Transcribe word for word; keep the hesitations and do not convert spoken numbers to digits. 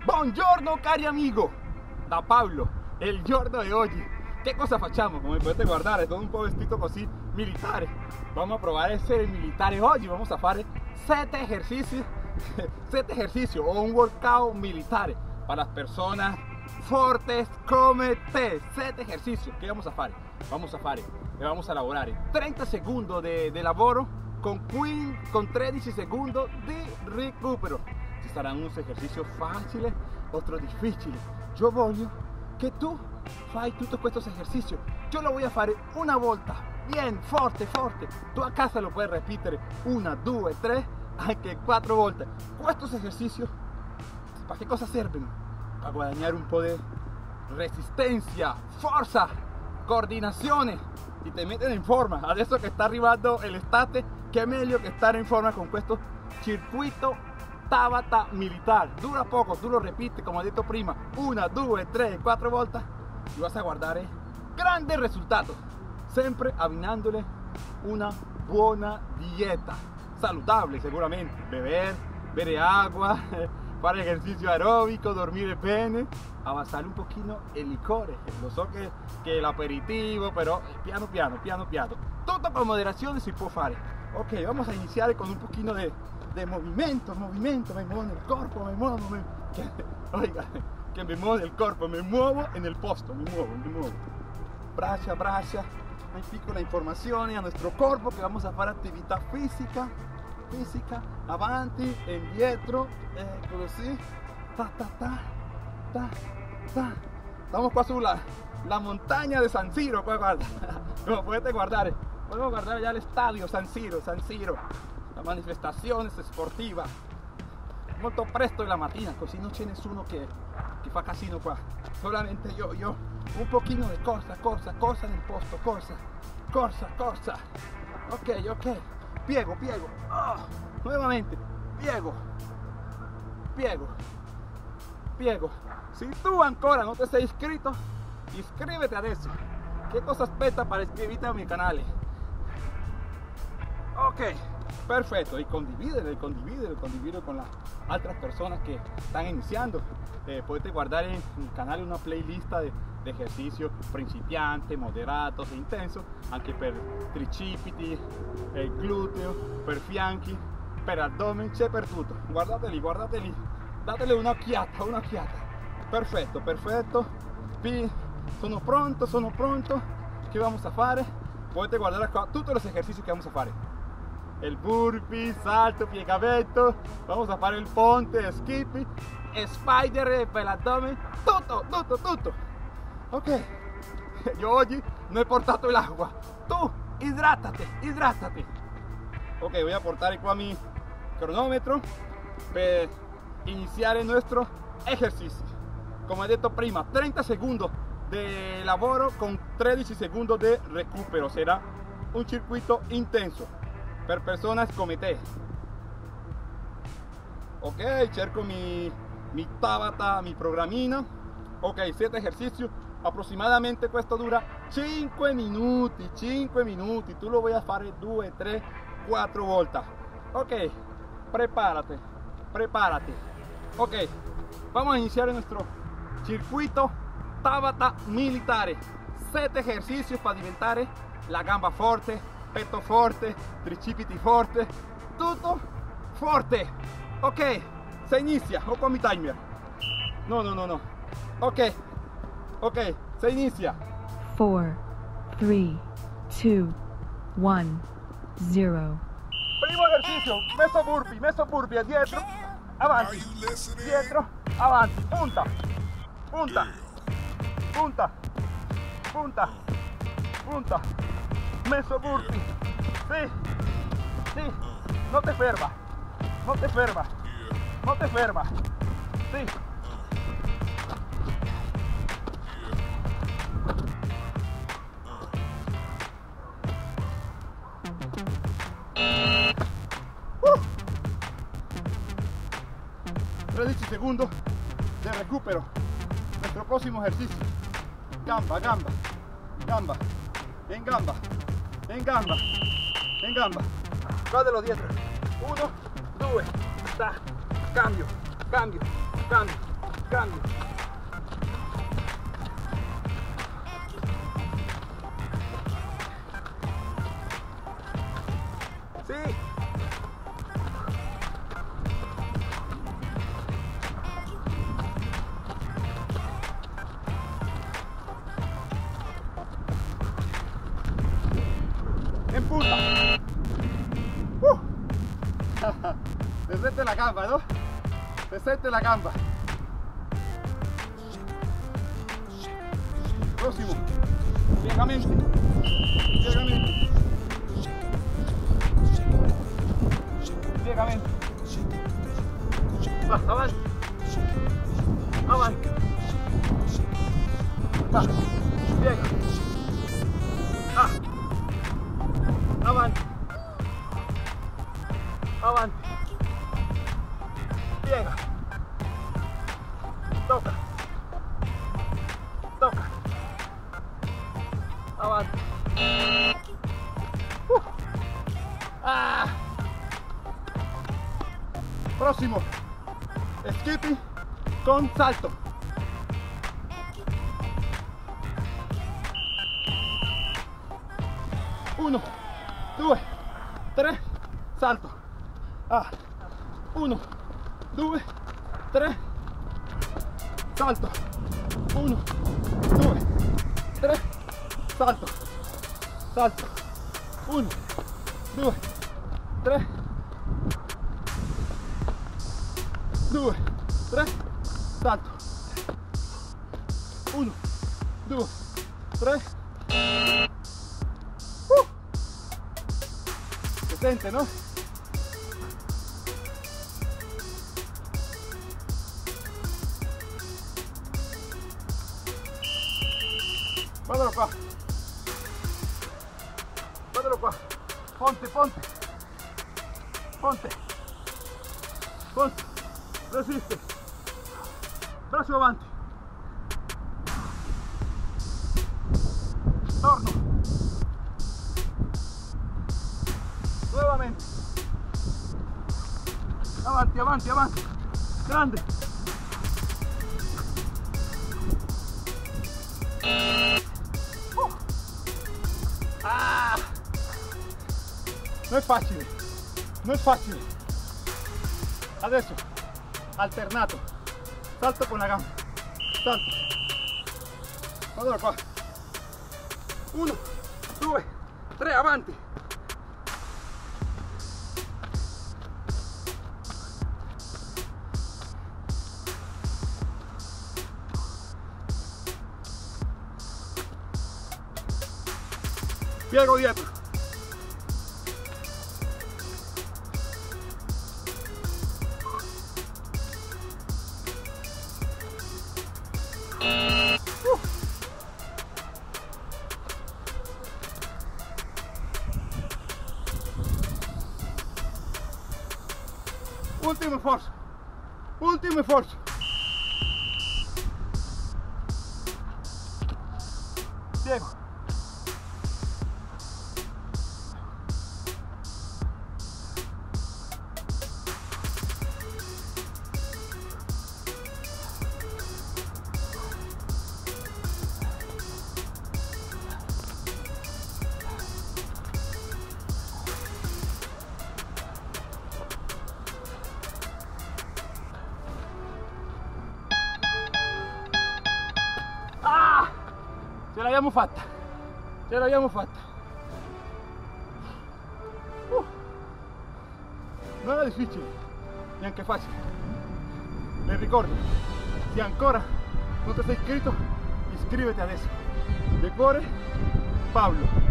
Buongiorno cari amigo, da Pablo, il giorno di oggi. Che cosa facciamo? Come potete guardare, sono un po' vestito così militare. Vamos a probar a essere militare oggi. Vamos a fare sette ejercicios, sette ejercicios o un workout militare para las personas fortes come te. Sette ejercicios. ¿Qué vamos a fare? Vamos a fare e vamos a lavorare trenta secondi di, di lavoro con, quindici, con tredici secondi di recupero. Ci saranno unos ejercicios facili, otros difficili. Yo voglio che tu fai tutti questi esercizi. Yo lo voy a fare una volta, bien, forte, forte. Tu a casa lo puedes repetere una, due, tre, anche quattro volte. Questi esercizi, ¿para qué cosa servono? Para guadagnare un po' di resistenza, forza, coordinazione y te meten in forma. Adesso che sta arrivando l'estate, che meglio che stare in forma con questo circuito Tabata militar. Dura poco, tú lo repites como he dicho prima, una, due, tre, quattro volte y vas a guardare grandes resultados, sempre abbinandole una buona dieta saludable, seguramente, beber, bere agua, fare ejercicio aeróbico, dormire bene, avanzare un pochino el licore. Lo so che, che l'aperitivo, però piano piano, piano piano, tutto con moderazione si può fare. Ok, vamos a iniziare con un pochino de de movimiento, movimiento, me muevo en el cuerpo, me muevo, me, que, oiga, que me muevo en el cuerpo, me muevo en el posto, me muevo, me muevo. Braccia, braccia, hay piccola informazione a nuestro cuerpo que vamos a fare attività fisica, fisica, avanti e indietro, ecco così, ta ta ta, ta ta. Estamos qua sulla la montagna de San Siro, qua guarda, come potete guardare, podemos guardare già l'estadio San Siro, San Siro. La manifestazione sportiva molto presto la mattina, così non c'è nessuno che, che fa casino qua, solamente io, io un pochino di corsa, corsa, corsa nel posto, corsa, corsa, corsa, ok, ok, piego, piego, oh, nuevamente, piego, piego, piego. Si tu ancora non ti sei iscritto, iscrivete adesso. Che cosa aspetta para iscriverti a mi canale? Ok, perfecto, y condivídelo, y condivídelo, y condivídelo con las otras personas que están iniciando. Eh, puedes guardar en mi canal una playlist de, de ejercicios principiantes, moderados e intensos, anche per tricipiti, eh, glúteo, per fianchi, per addome, c'è per tutto. Guardateli, guardateli, datele un'occhiata, un'occhiata. Perfetto, perfetto. P sono pronto, sono pronto. ¿Qué vamos a fare? Potete guardare acá tutti los ejercicios que vamos a fare. El burpee, salto, piegamento, vamos a fare il ponte, skippy, spider per l'addome, tutto, tutto, tutto. Ok, io oggi non ho portato l'acqua, tu idrátate, idrátate. Ok, voy a portare qua mi cronómetro per iniziare il nostro esercizio. Come ho detto prima, trenta secondi di lavoro con tredici secondi di recupero, sarà un circuito intenso per personas come te. Ok, cerco mi, mi Tabata, mi programmino. Ok, siete ejercicios, aproximadamente questo dura cinque minuti, cinque minuti, tu lo voy a fare due, tre, quattro volte. Ok, prepárate, prepárate. Ok, vamos a iniciar nuestro circuito Tabata militare. Sette ejercicios para diventare la gamba forte, petto forte, tricipiti forte, tutto forte. Ok, se inizia, ho con mi timer. No, no, no, no. Ok, ok, se inizia. four, three, two, one, zero. Primo ejercicio, meso burpee, meso burpee, dietro, avanti, dietro, avanti, punta, punta, punta, punta, punta. Meso burpee, sí, sí, no te ferma, no te ferma, no te ferma, sí. Uh. tredici secondi de recupero. Nuestro próximo ejercicio, gamba, gamba, gamba, en gamba, en gamba, en gamba. Guardalo dietro. Uno, due, ta, cambio, cambio, cambio, grande. Sí. En punta. Uh. Desde la gamba, ¿no? Desde la gamba. Próximo. Piegamente. Piegamente. Piegamente. Va, avanti. Avanti. Va. Piega. Ah. Avanti. Avanti. Piega. Toca. Toca. Avanti. Uh. Ah. Próximo. Skipping con salto. Uno, due, tre, salto. Ah. Uno, due, tre, salto. Uno, due, tre, salto. Salto. Uno, due, tre, due, tre, salto. Uno, due, tre. Uh. Si sente, no? Guardalo qua. Guardalo qua. Ponte, ponte. Ponte. Ponte. Resiste. Braccio avanti. Torno. Nuevamente. Avanti, avanti, avanti. Grande. Uh. Ah. Non è facile. Non è facile. Adesso. Alternato, salto con la gamba, salto, guardalo qua, uno, due, tre, avanti, piego dietro. Ultimo sforzo, ultimo sforzo. Piego. Ce l'abbiamo fatta, ce l'abbiamo fatta. Uh. Non era difficile, neanche facile. Le ricordo, se ancora non ti sei iscritto, iscriviti adesso. De cuore, Pablo.